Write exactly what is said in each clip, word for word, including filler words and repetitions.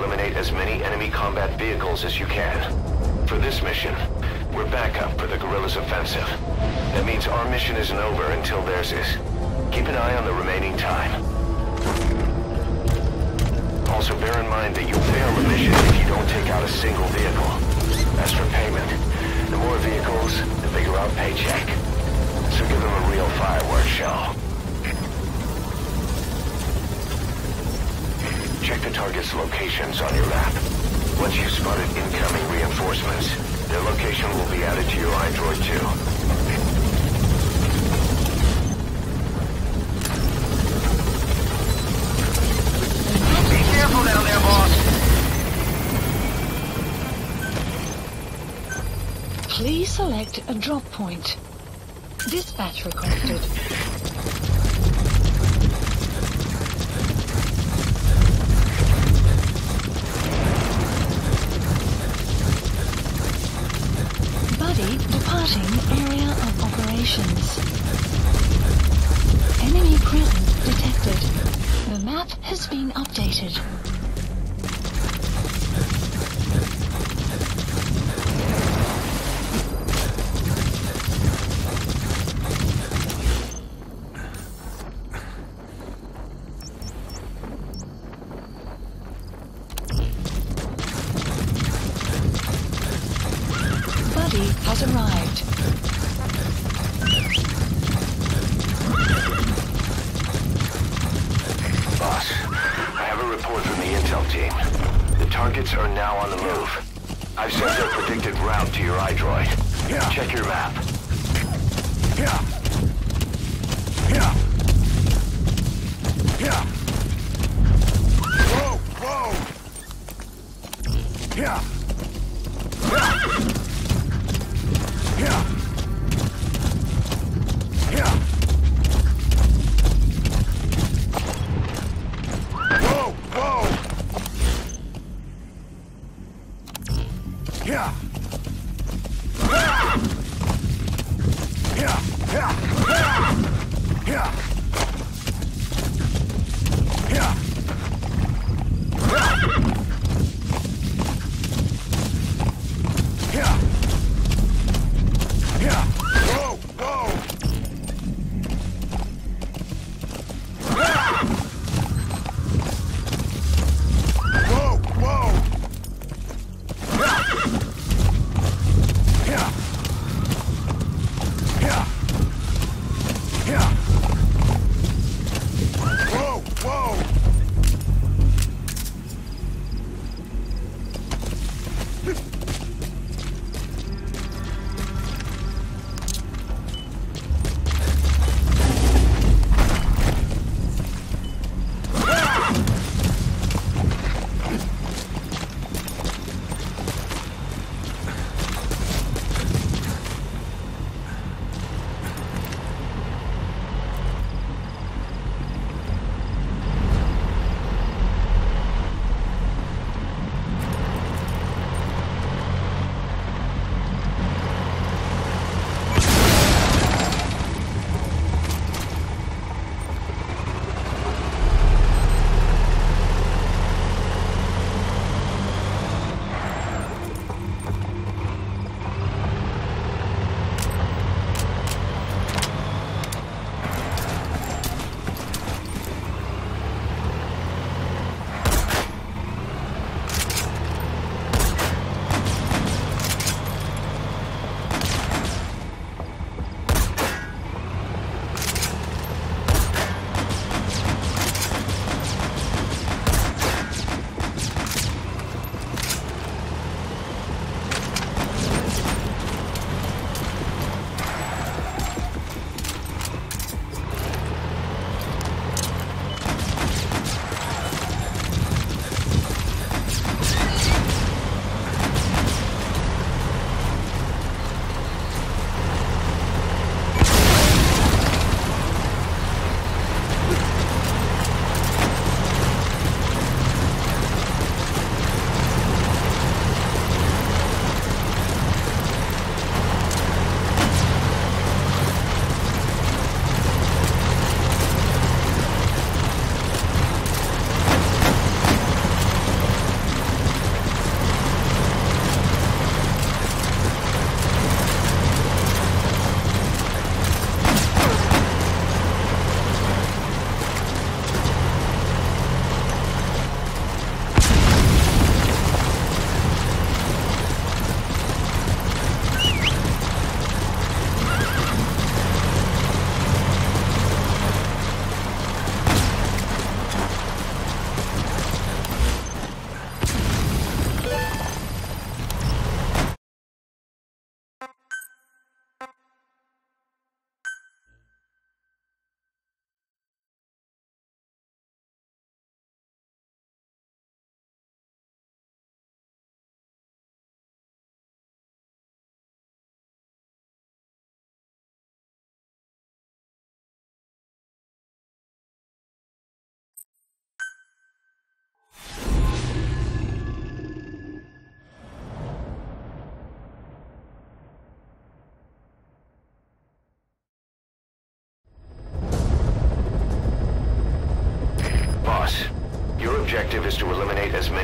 eliminate as many enemy combat vehicles as you can. For this mission, we're backup for the guerrillas' offensive. That means our mission isn't over until theirs is. Keep an eye on the remaining time. Also bear in mind that you'll fail the mission if you don't take out a single vehicle. As for payment, the more vehicles, the bigger our paycheck. So give them a real fireworks show. Check the target's locations on your map. Once you've spotted incoming reinforcements, their location will be added to your iDroid too. Be careful down there, boss! Please select a drop point. Dispatch requested. Buddy departing area of operations. Enemy presence detected. The map has been updated. Buddy has arrived. Boss, I have a report from the intel team. The targets are now on the move. I've sent their predicted route to your iDroid. Yeah. Check your map. Yeah. Yeah. Yeah. Whoa, whoa. Yeah. Yeah. Yeah. Yeah. Whoa, whoa. Yeah. Yeah. Yeah. Yeah. Yeah. Yeah. Yeah. Yeah. Yeah. Whoa, whoa. Yeah. Whoa, whoa. Yeah. Yeah. Yeah. Yeah.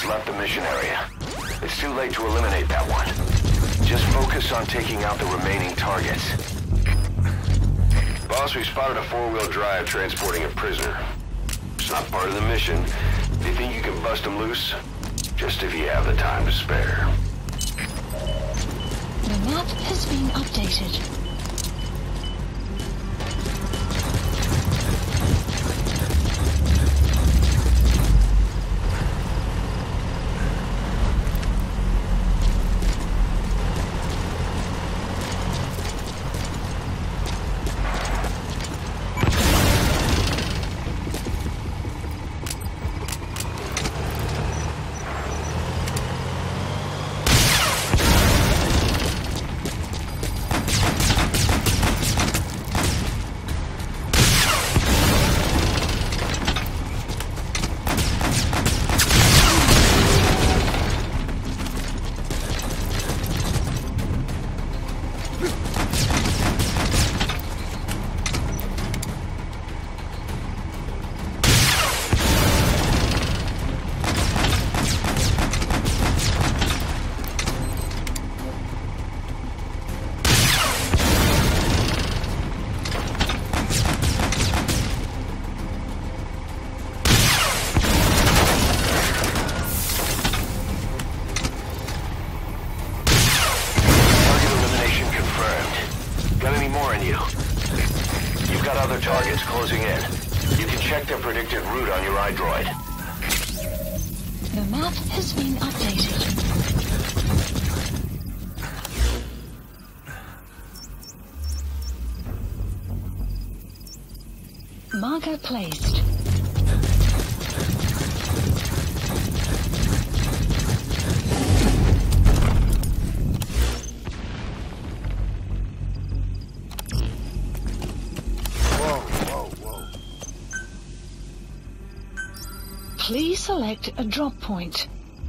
has left the mission area. It's too late to eliminate that one. Just focus on taking out the remaining targets. Boss, we spotted a four-wheel drive transporting a prisoner. It's not part of the mission. Do you think you can bust him loose? Just if you have the time to spare. The map has been updated. Targets closing in. You can check their predicted route on your iDroid. The map has been updated. Marker placed. Please select a drop point.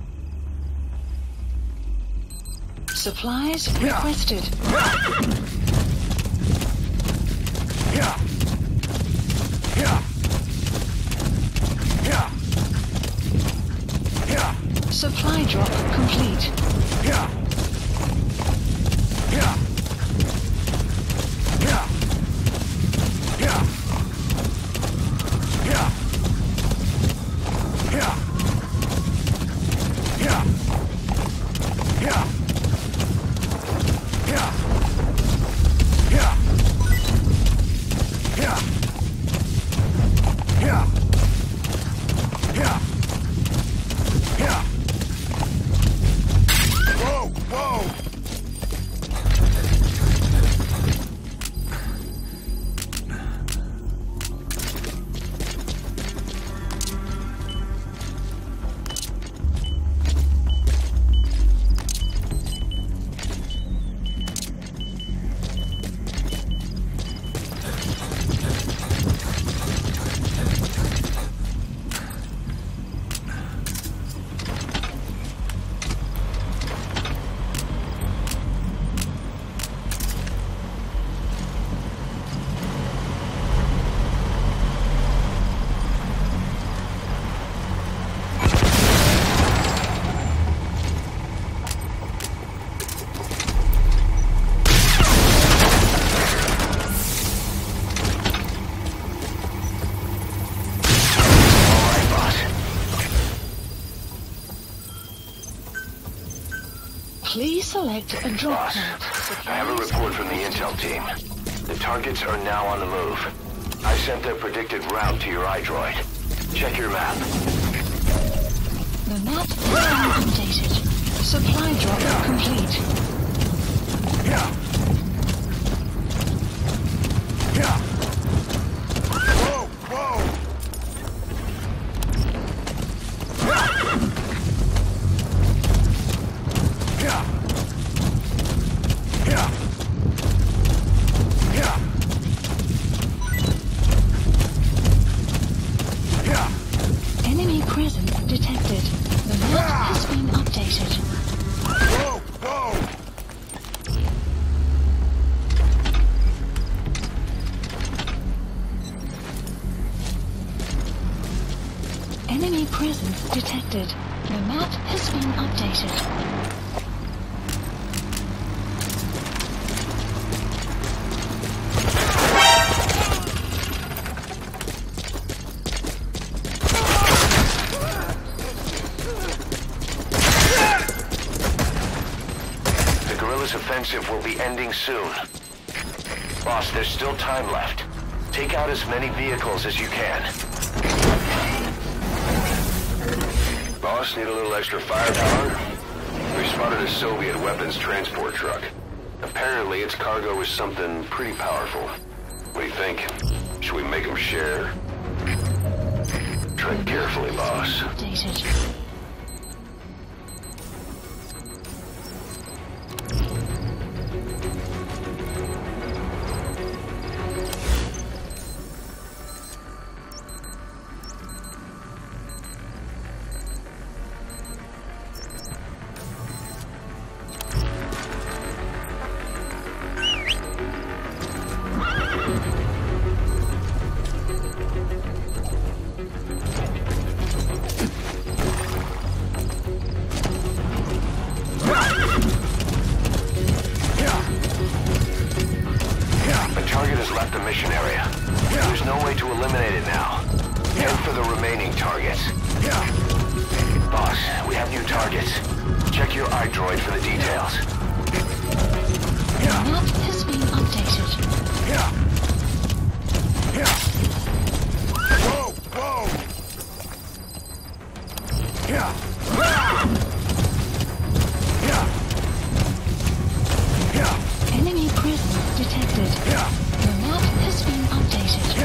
Supplies requested. Yeah. Yeah. Yeah. Yeah. Supply drop complete. Yeah. Yeah. Yeah. Yeah. Yeah. Yeah. Yeah. Yeah. Yeah. Yeah. Yeah. Yeah. Yeah. Yeah. Whoa, whoa. Please select a drop Boss, point. I have a report from the intel team. The targets are now on the move. I sent their predicted route to your iDroid. Check your map. The map has been updated. Supply drop complete. Yeah. Yeah. Whoa, whoa. Yeah. Yeah. Yeah. Yeah. Enemy presence detected. The map has been updated. Whoa, whoa. Enemy presence detected. The map updated. The guerrillas' offensive will be ending soon. Boss, there's still time left. Take out as many vehicles as you can. Boss, need a little extra firepower? We spotted a Soviet weapons transport truck. Apparently its cargo is something pretty powerful. What do you think? Should we make them share? Tread carefully, boss. Updated. Enemy presence detected. The map has been updated.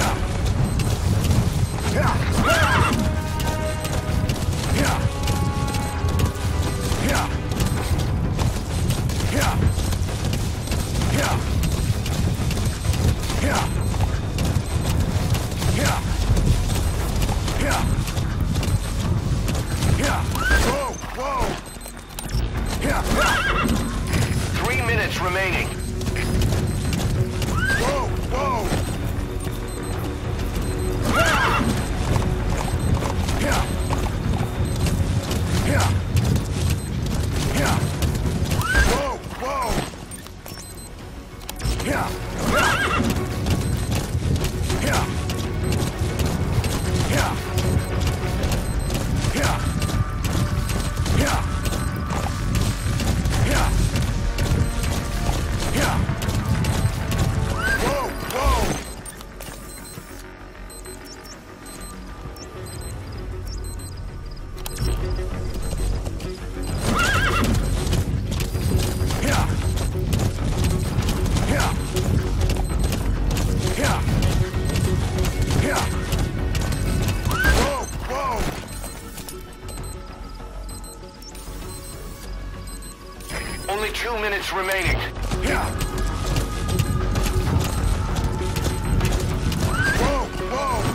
Three minutes remaining. Whoa, whoa! Yeah. Yeah. Yeah. Whoa, whoa! Yeah. Yeah. Yeah. Yeah. Yeah. Yeah. Yeah. Whoa, whoa! Yeah. Yeah. Yeah. Yeah. Whoa, whoa! Only two minutes remaining. Yeah. Whoa, whoa!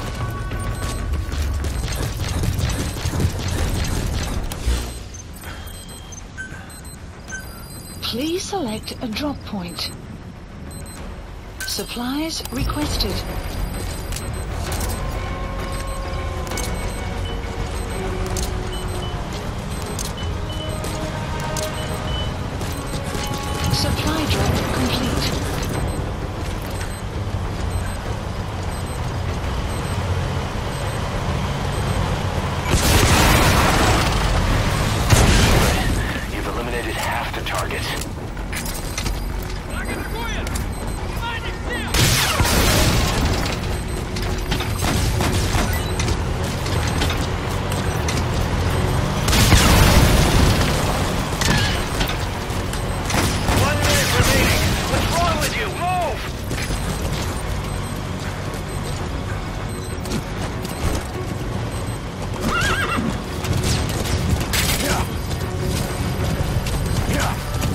Please select a drop point. Supplies requested. Supply drop complete. You've eliminated half the targets. One minute remaining. What's wrong with you? Move! Yeah. Yeah.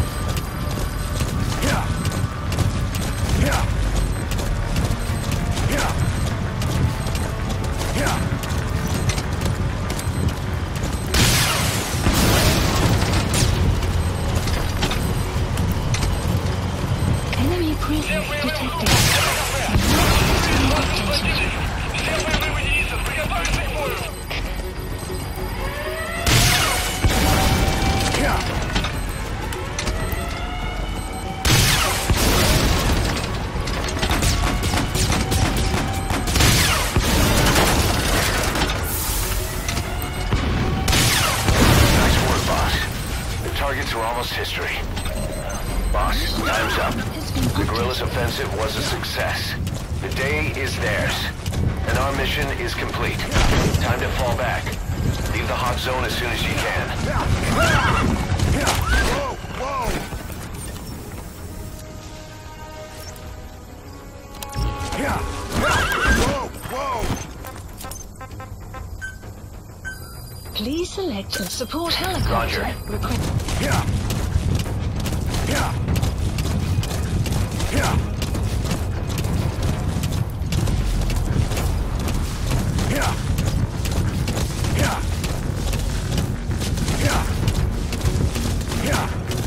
Yeah. Yeah. Yeah. Yeah. Enemy presence detected. The map has been updated. entry. Boss, time's up. Has been The guerrillas' updated. offensive was a success. The day is theirs. And our mission is complete. Time to fall back. Leave the hot zone as soon as you can. Whoa, whoa! Yeah. Whoa, whoa! Please select your support helicopter. Roger. Request. Yeah. Yeah. Yeah. Yeah. Yeah. Yeah. Yeah.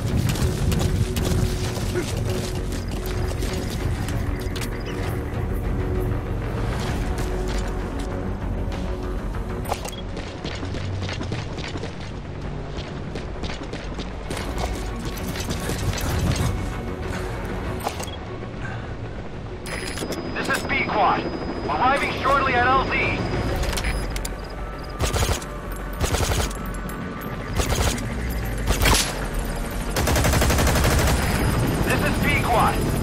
This is B-Quad. Arriving shortly at L Z. This is B-Quad.